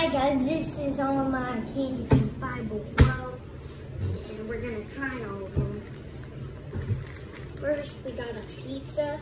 Hi guys, this is all my candy from Bible World, and we're gonna try all of them. First, we got a pizza,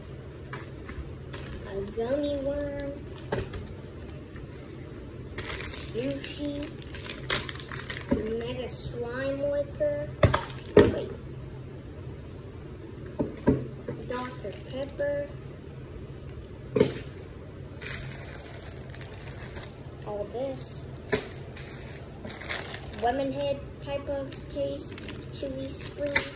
a gummy worm, sushi, mega slime liquor, wait, Dr. Pepper, all this, lemon head type of taste, chili spring.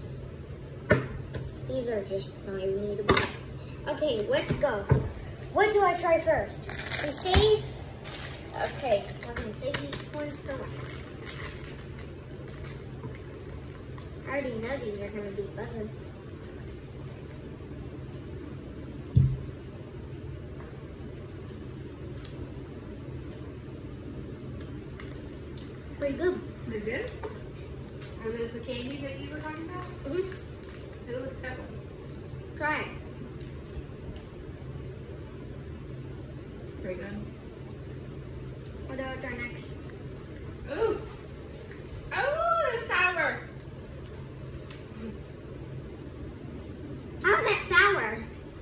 These are just not even eatable. Okay, let's go. What do I try first? We save. Okay, I'm gonna save these ones for last. I already know these are gonna be buzzing. Pretty good. They're good? Are those the candies that you were talking about? Mm-hmm. Who was that one? Try it. Pretty good. What do I try next? Ooh! Oh, it's sour! How's that sour?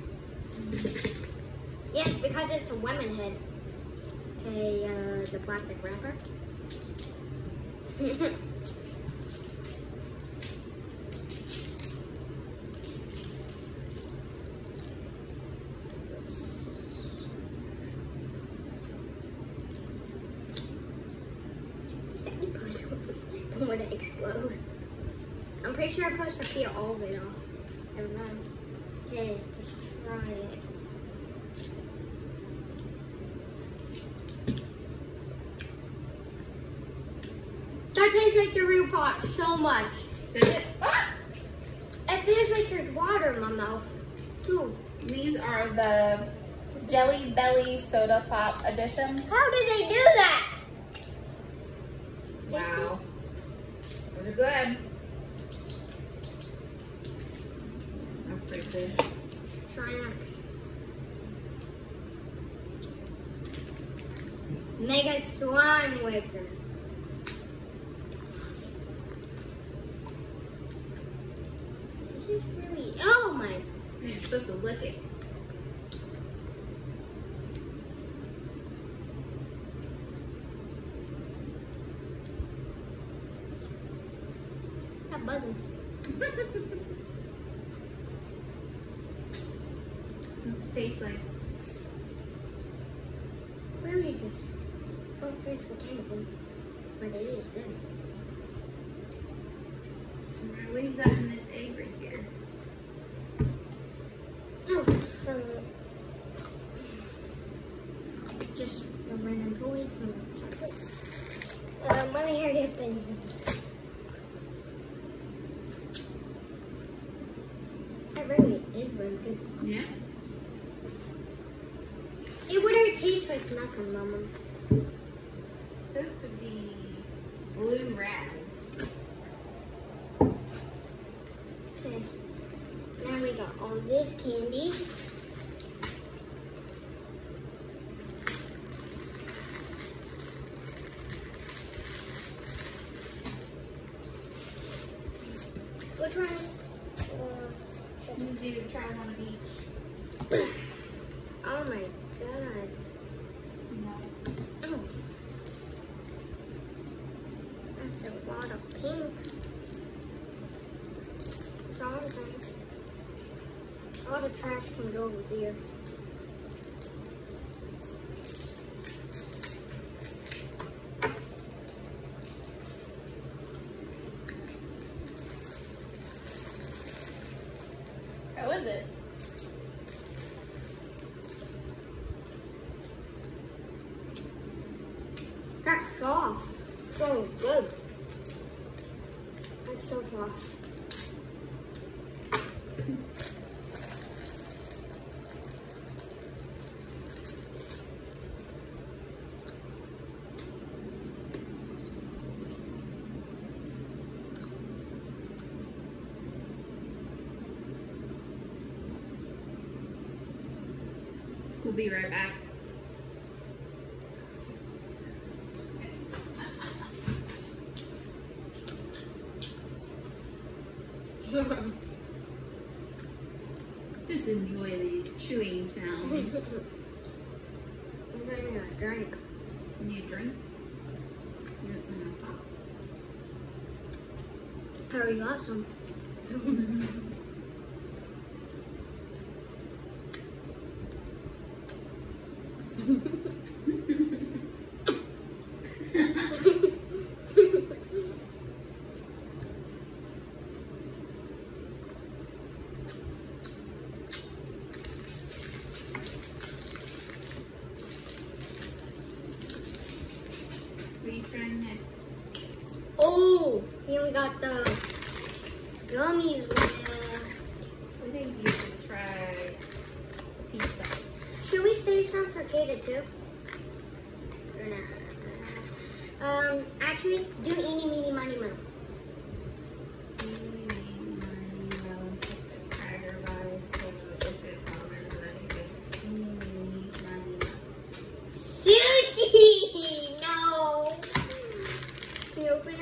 Yes, because it's a lemon head. Okay, the plastic wrapper. Don't want to explode. I'm pretty sure I'm supposed to peel all of it off. Never mind. Okay, let's try it. That tastes like the real pot so much. Is it? Ah! It feels like there's water in my mouth, too. These are the Jelly Belly Soda Pop edition. How did they do that? Wow. Those are good. That's pretty cool. Let's try next. Mega slime liquor. This is really, oh my. You're supposed to lick it. That buzzing. What's it taste like? Really just don't taste like anything, but it is good. What do you got in this egg right here? Oh, just a random toy from chocolate. Let me hurry up and. That really is very good. Yeah? It wouldn't taste like nothing, Mama. It's supposed to be blue raz. Okay. Now we got all this candy. Which one? You do try one of each. Oh my god. Yeah. Oh. That's a lot of pink. That's all I'm saying. All the trash can go over here. How is it? That's soft. So good. That's so soft. We'll be right back. Just enjoy these chewing sounds. I'm getting a drink. Need a drink? You got some of my pop? I already got some. What are you trying next? Oh, here we got the gummies left. I think you should try pizza. Should we save some for Kata too? Or not? Actually, do eeny, meeny, miny, moe. Sushi! No! Can you open it?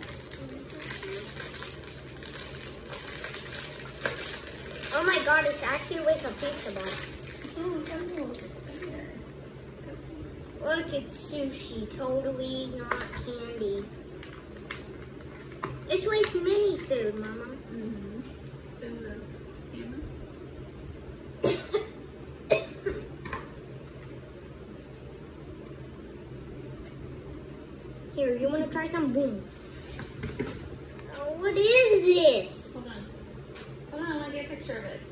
Oh my god, it's actually like a pizza box. Look, it's sushi. Totally not candy. It's like mini food, Mama. Mm-hmm. So the camera? Here, you want to try some? Boom. Oh, what is this? Hold on. Hold on, I want to get a picture of it.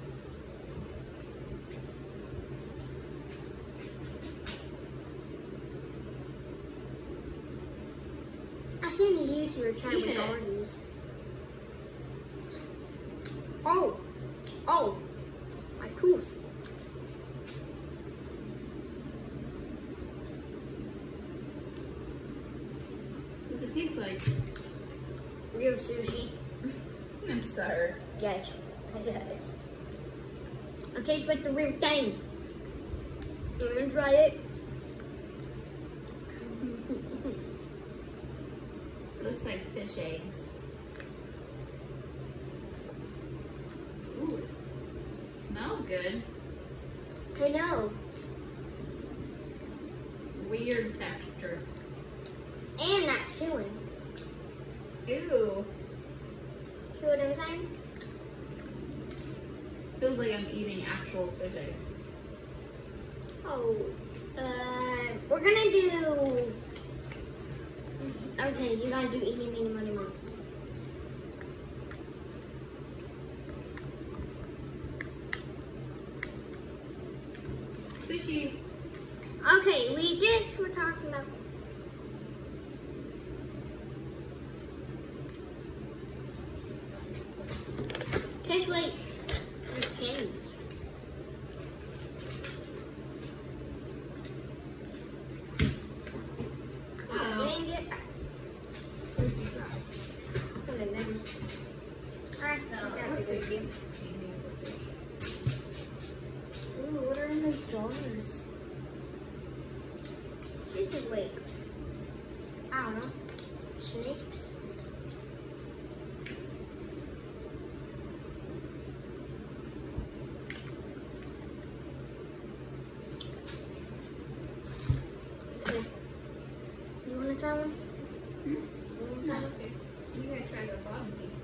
I've seen a YouTuber try Eat with it. all of these. Oh. Oh. My tooth. What's it taste like? Real sushi. I'm sorry. Yes. It does. It tastes like the real thing. You want to try it? Looks like fish eggs. Ooh, smells good. I know. Weird texture. And that chewing. Ew. See what I'm saying? Feels like I'm eating actual fish eggs. Oh. We're gonna do. Okay, you gotta do eeny, meeny, miny, moe. Fishy. Okay, we just were talking about. Just wait. There's candies. Oh. Dang it. What did you try? Put it in. Ah, that was a cute. Ooh, what are in those jars? This is like, I don't know, snakes. Okay. You want to try one? Hmm? You wanna No, try it's one? okay. You gotta try the bottom piece.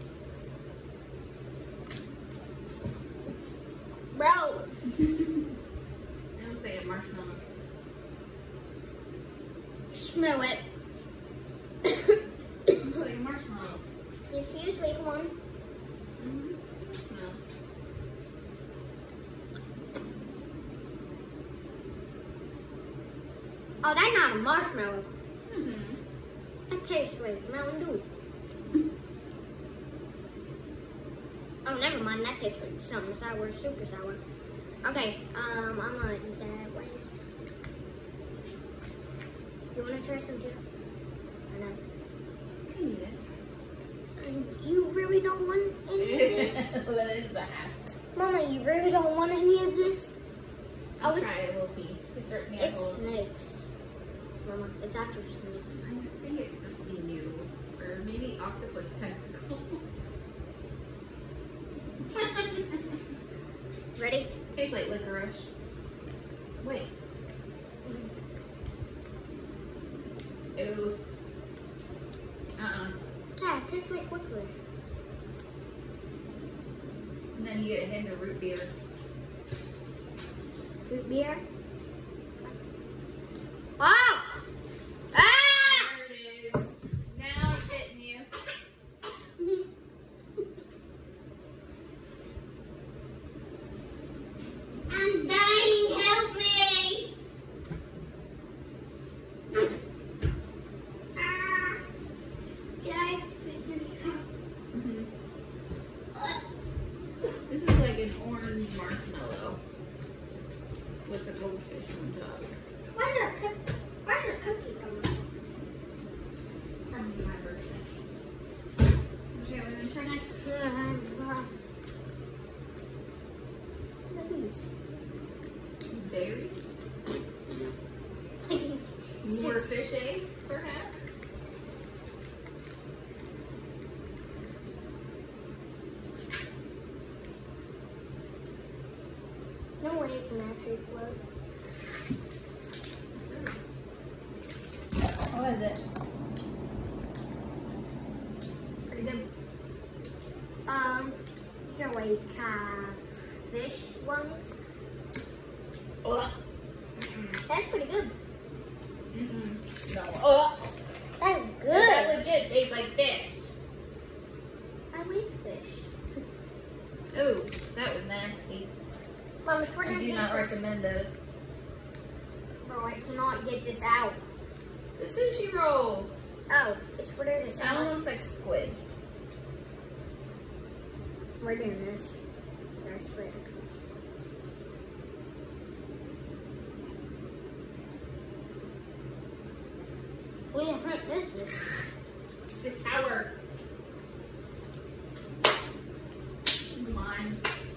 Bro! It looks like a marshmallow. Smell it. It looks like a marshmallow. If you take one. Mm-hmm. No. Oh, that's not a marshmallow. Mm-hmm. That tastes like Mountain Dew. Oh, never mind. That tastes like something sour, super sour. Okay, I'm gonna eat that ways. You wanna try some too? Or no? You can eat it. You really don't want any of this? What is that? Mama, you really don't want any of this? I'll Oh, try a little piece. It's hurt me a It's little. snakes. Mama, it's actually snakes. I think it's supposed to be noodles. Or maybe octopus tentacle. Ready? Tastes like licorice. Wait. Ew. Yeah, it tastes like licorice. And then you get a hint of root beer. Root beer? Oh! Ah! There it is. Now it's hitting you. I'm dying, help me! Ah. Can I pick this up? This is like an orange marshmallow with a goldfish on top. Where's our cookie coming From my birthday. Okay, we're gonna try next. from? Look at these. Berry. More fish eggs, perhaps. No way it can actually float. What is it? Pretty good. These are like fish ones. Oh. That's pretty good. No. Oh. That's That good. legit tastes like fish. I like fish. Ooh, that was nasty. Mom, we're I gonna do do not this. recommend this. Bro, I cannot get this out. It's a sushi roll. Oh, it's we're doing this. That one looks like squid. We're doing this. There's squid. We didn't hunt this. It's sour. Lime.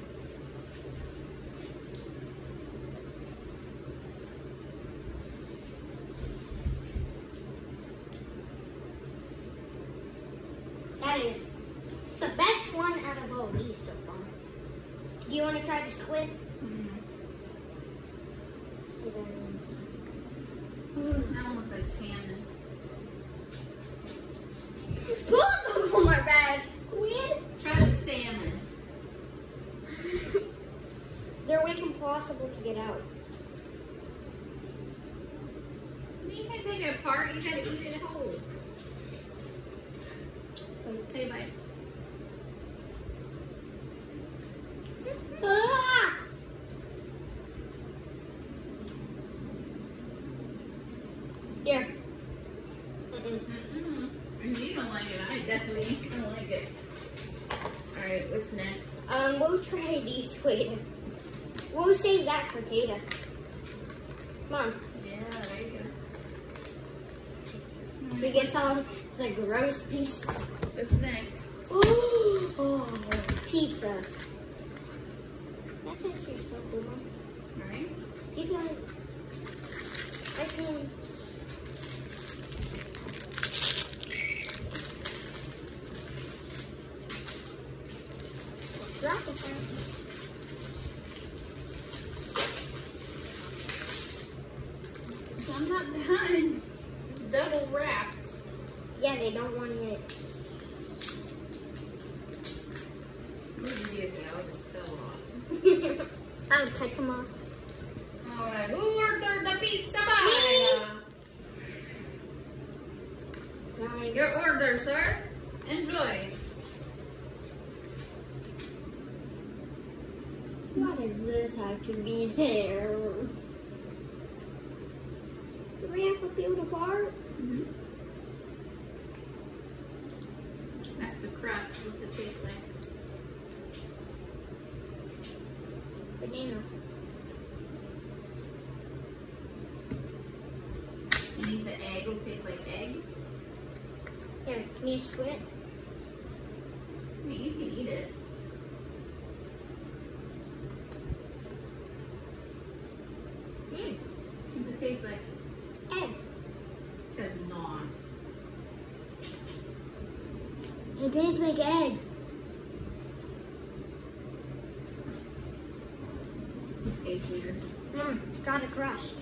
That is the best one out of all these so far. Do you want to try the squid? Okay, then. That one looks like salmon. Both of them are bad. Squid? Try the salmon. They're like impossible to get out. You can't take it apart. You gotta eat it whole. Wait. Say bye. Ah! Here. You don't like it. I definitely don't like it. All right, what's next? We'll try these squid. We'll save that for Kata. Come on. Yeah, there you go. She gets all the gross pieces. What's next? Oh, pizza. That's actually so cool, Mom. All right. You can. I can. Drop it down. I'm not done. It's double wrapped. Yeah, they don't want it. What did you do? I just fell off. I'll cut them off. All right. Who ordered the pizza? Bye. Nice. Your order, sir. Enjoy. Why does this have to be there? Do we have to peel it apart? That's the crust. What's it taste like? Banana. You think the egg will taste like egg? Here, can you split? I mean, you can eat it. What's it taste like? Egg. Does not. It tastes like egg. weird. Got a crust.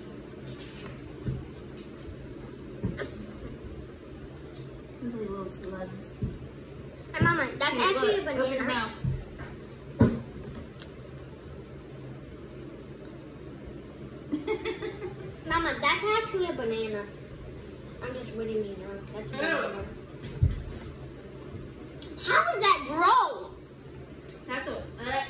Look at the little slugs. Hey, Mama, that's Here, actually look, a open your banana. mouth. Mama, that's actually a banana. I'm just letting you know. That's a banana. How is that gross? That's a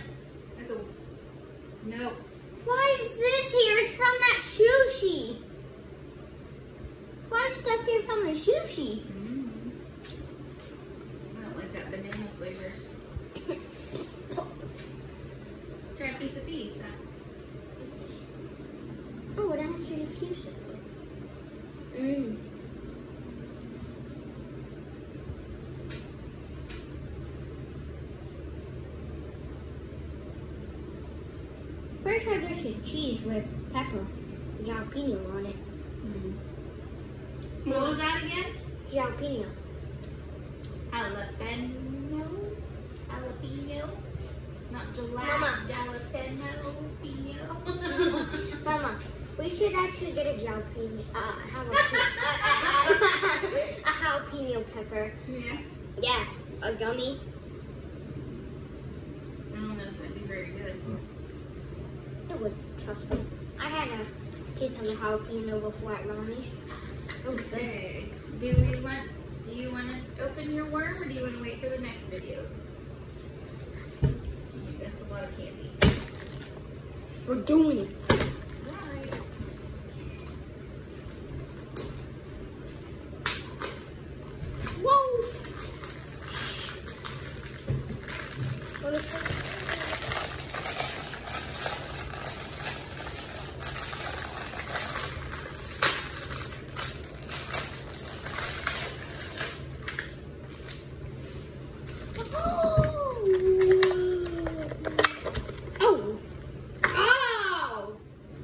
no. Why is this here? It's from that sushi. Why is stuff here from the sushi? I don't like that banana flavor. Try a piece of pizza. Oh, it actually fuses. Mmm. Pretty sure this is cheese with pepper, jalapeno on it. What was that again? Jalapeno. Jalapeno? Jalapeno? Not Mama. jalapeno. Pino. Mama, we should actually get a jalapeno, a jalapeno pepper. Yeah. Yeah, a gummy. I don't know if that'd be very good. It would, trust me. I had a piece of the jalapeno before at Ronnie's. Oh, good. Okay. Do you want to open your worm or do you want to wait for the next video? That's a lot of candy. We're doing it. Alright. Whoa! What is that? Oh! Oh!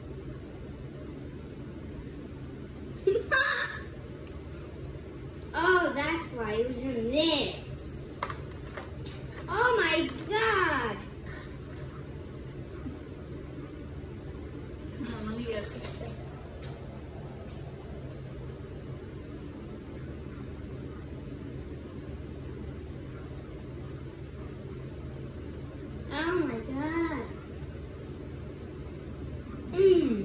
Oh, that's why it was in this. Oh my God! Let me get Oh my God! Mmm.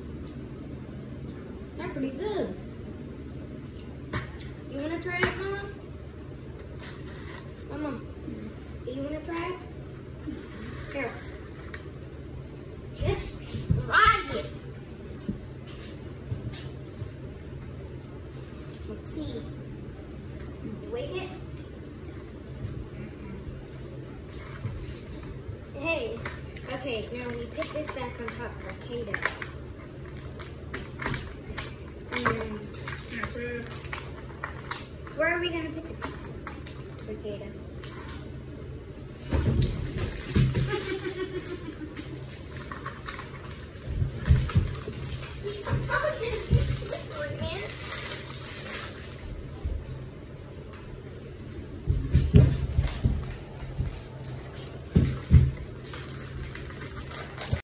That's pretty good. You wanna try it, Mama? Mama, do you wanna try it? Here. Just try it. Let's see. You wake it? Hey. Okay, now we put this back on top for Kata. And then, where are we gonna put the pizza for Kata?